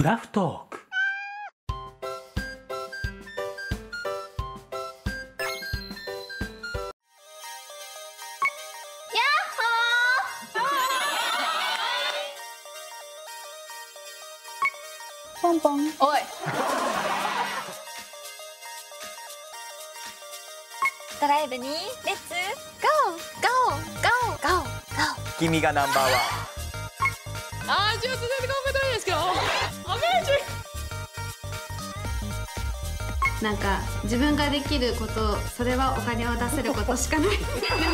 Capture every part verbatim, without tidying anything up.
クラフトーク。 ポンポン。おい。ドライブにレッツゴーゴーゴーゴーゴー。 君がナンバーワン。 あー、ちょっと全然考えてないですけど。アメージング。 なんか自分ができること、それはお金を出せることしかない。 いっ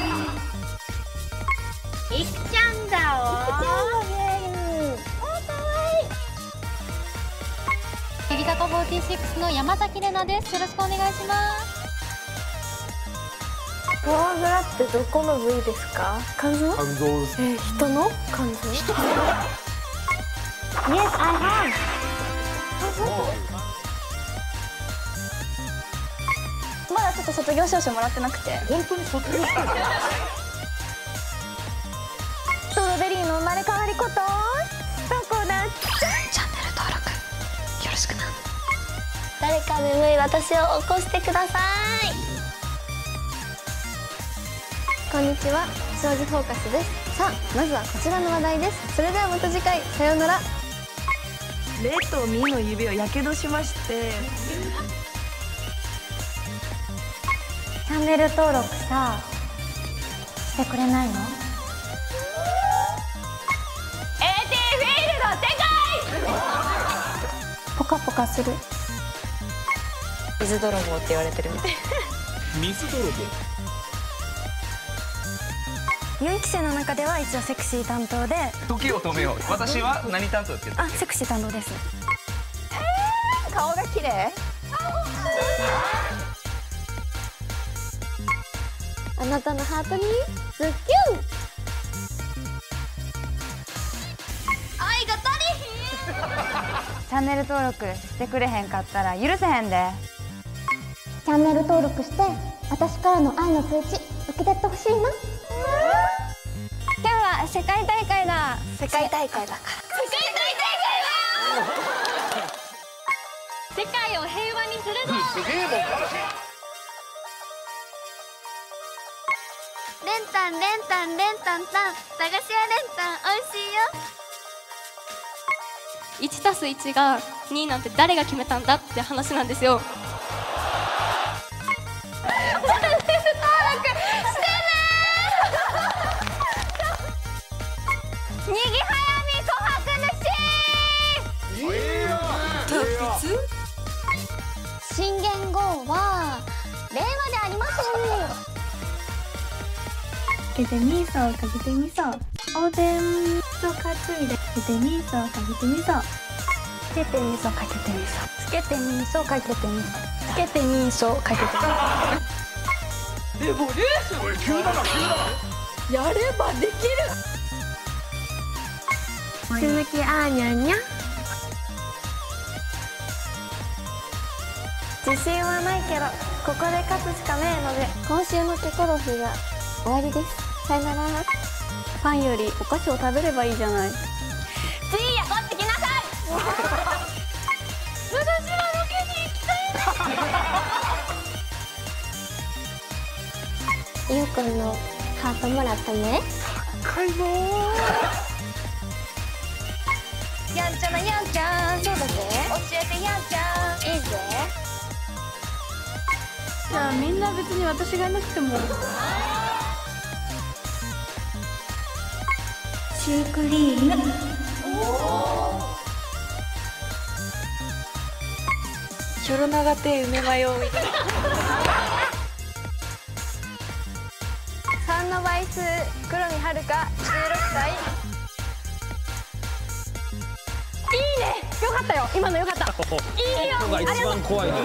ちゃんだわ。 乃木坂フォーティーシックスの山崎怜奈です。よろしくお願いします。 フォアグラってどこの部位ですか？肝臓？ 肝臓です。 えー、人の肝臓？ Yes, I have. まだちょっと卒業証書もらってなくて。 本当に卒業したの？ ストロベリーの生まれ変わりことどこだっけ？ チャンネル登録よろしくな。 誰か眠い私を起こしてください。こんにちは、庄司フォーカスです。さあ、まずはこちらの話題です。それではまた次回、さようなら。 レとミの指をやけどしまして。 チャンネル登録さ、してくれないの？ エーティー フィールド世界！ポカポカする。 水泥棒って言われてるみたい。 水泥棒。 よんきせいの中では一応セクシー担当で。 時を止めよう。私は何担当って言ったっあ、セクシー担当です。 えー、顔が綺麗。 あなたのハートにズッキュン。愛が足りひん。 チャンネル登録してくれへんかったら許せへんで。 チャンネル登録して私からの愛の通知受け取ってほしいな。今日は世界大会だ。世界大会だから。世界大会だ。 世界を平和にするぞ。 すげえもん。 レンタンレンタンレンタンタン、駄菓子屋レンタン美味しいよ。 いちたすいちがになんて誰が決めたんだって話なんですよ。 にぎはやみ琥珀主。新元号は令和でありません。 かけてみそかけてみそ、おでんと担いでかけてみそかけてみそ、つけてみそかけてみそ、つけてみそかけてみそ、つけてみそかけてみそ。 レボリューション。 急だな急だな。 やればできる。 鈴木あーにゃんにゃ。自信はないけどここで勝つしかねえので、今週のキョコロヒーは終わりです。さよなら。 パンよりお菓子を食べればいいじゃない。 ジーヤ取ってきなさい。私はロケに行きたい。ゆうくんのハートもらったね。 高いぞやんちゃなやんちゃん。そうだぜ。教えてやんちゃん。いいぜ。 じゃあみんな別に私がいなくても。シュークリーム。 ひょろ長亭梅マヨみたいな。 三の倍数黒見はるかじゅうろくさい。いいね。よかったよ。今のよかった。いいよ。 ここが一番怖いのよ。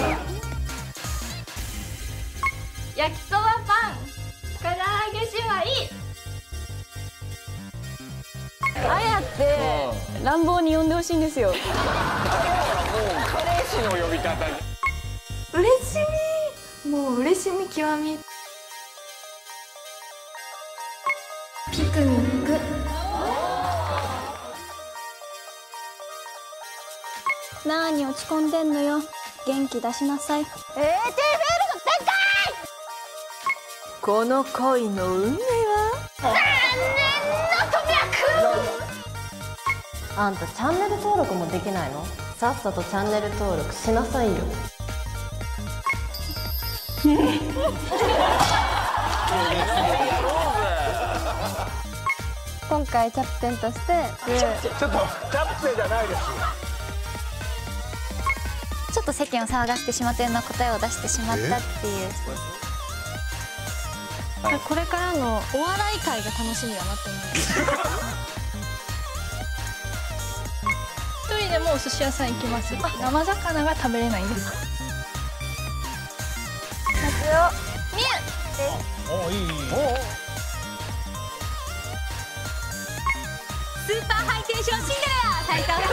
焼きそばパン、唐揚げシュワイ。 あやって乱暴に呼んでほしいんですよ。 もう彼氏の呼び方。 嬉しみ、もう嬉しみ極み。ピクニック。 なーに落ち込んでんのよ。元気出しなさい。 えー、テーフェールの展開。 この恋の運命は残念の飛躍。 あんたチャンネル登録もできないの？さっさとチャンネル登録しなさいよ。 今回キャプテンとしてちょっとキャプテンじゃないです。 ちょっと世間を騒がせてしまったような答えを出してしまったっていう。これからのお笑い界が楽しみだなって思います。 一人でもお寿司屋さん行きます。生魚が食べれないんです。 夏代美優です。 おいいいい。 スーパーハイテンションシンデレラ最高。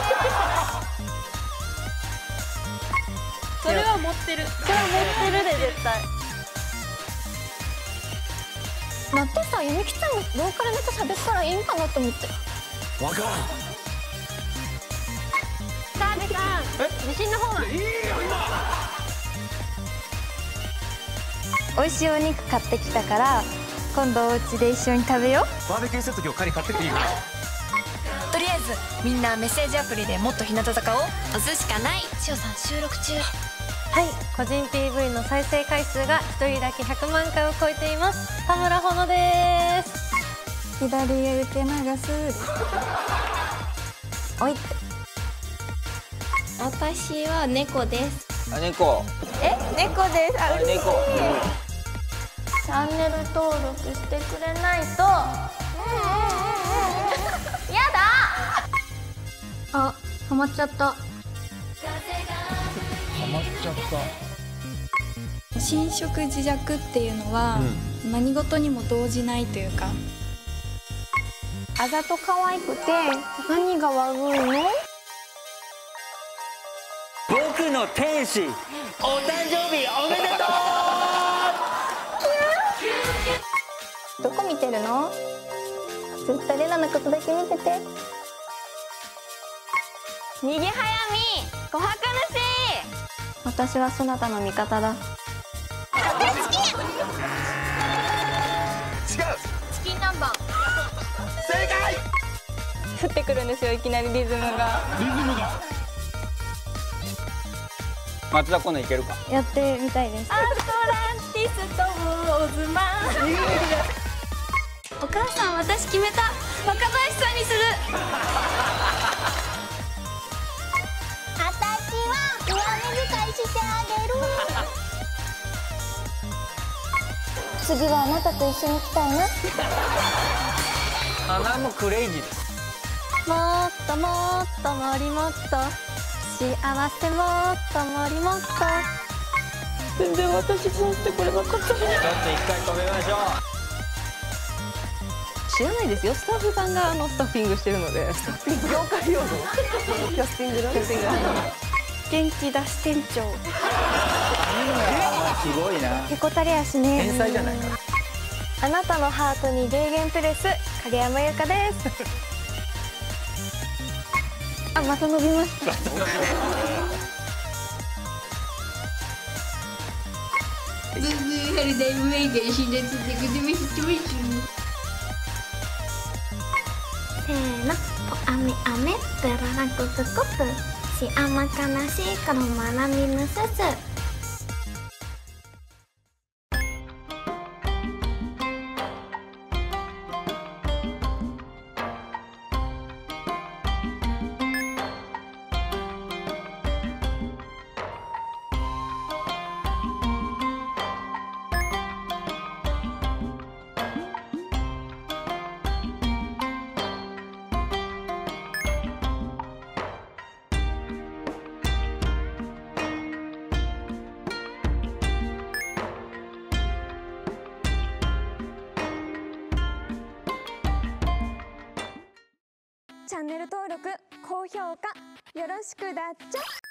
それは持ってる。 それは持ってるで絶対。だってさ、ゆみきちゃんがローカルネタ喋ったらいいんかなって思って。 わかる。 澤部さん、自信の方は？いいよ今。美味しいお肉買ってきたから今度お家で一緒に食べよう。 バーベキューセット今日借り買ってきていいかな。 とりあえずみんなメッセージアプリでもっと日向坂を押すしかない。 しおさん収録中。 はい、個人 ピーブイ の再生回数が一人だけひゃくまんかいを超えています。田村穂乃です。 左へ受け流す。おいって。 私は猫です。 あ、猫。 え、猫です。あ、嬉しい。 猫。 チャンネル登録してくれないと。やだ。 あ、ハマっちゃった。 ハマっちゃった。 侵食自弱っていうのは、何事にも動じないというか。 あざと可愛くて何が悪いの？ 僕の天使、お誕生日おめでとう。 どこ見てるの？ずっとレナのことだけ見てて。逃げ早み、琥珀主。私はそなたの味方だ。 違う。 チキン南蛮。 正解。 降ってくるんですよ、いきなりリズムが。 リズムが。 松田今度いけるか。 やってみたいです。 アトランティスとウォーズマン。 お母さん、私決めた。若林さんにする。 私は上目遣いしてあげる。次はあなたと一緒に来たいな。 花もクレイジーです。 もっともっともりもっと幸せもっともりもっと。全然私そうしてこれなかった。 ちょっと一回止めましょう。 知らないですよ。スタッフさんがあのスタッフィングしてるので。スタッフィング業界用語。キャスティングの。キャスティング。 元気出し店長。 すごいな。 へこたれやしね。 天才じゃないか。 あなたのハートにゲーゲンプレス影山優香です。あ、また伸びました。 ブーブー春だいぶ前から死んだつってくでめしってます。 せーの、ポアミアメプララコプコプしあまかなしいからまなみぬすす。チャンネル登録、高評価よろしくだっちゃ。